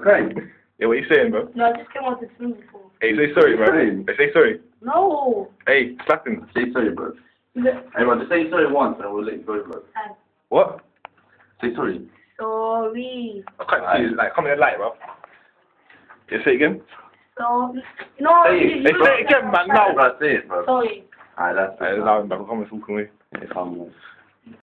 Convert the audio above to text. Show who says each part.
Speaker 1: Okay.
Speaker 2: Yeah, what you saying, bro?
Speaker 3: No, I just came out to swim before.
Speaker 2: Hey, say sorry, bro. Hey, say sorry.
Speaker 3: No.
Speaker 2: Hey, slap him.
Speaker 1: Say sorry, bro. Hey, bro, just say sorry once and we'll let you go, bro.
Speaker 2: What?
Speaker 1: Say sorry.
Speaker 3: Sorry.
Speaker 2: I can't see you. Like, come in the light, bro. Yeah, say it again.
Speaker 3: So, no.
Speaker 2: Hey, say it again, man. No.
Speaker 1: Bro, say it, bro.
Speaker 3: Sorry.
Speaker 1: Alright, that's it.
Speaker 2: Hey, now I'm back. Come and talk to me.
Speaker 1: Yeah, come on.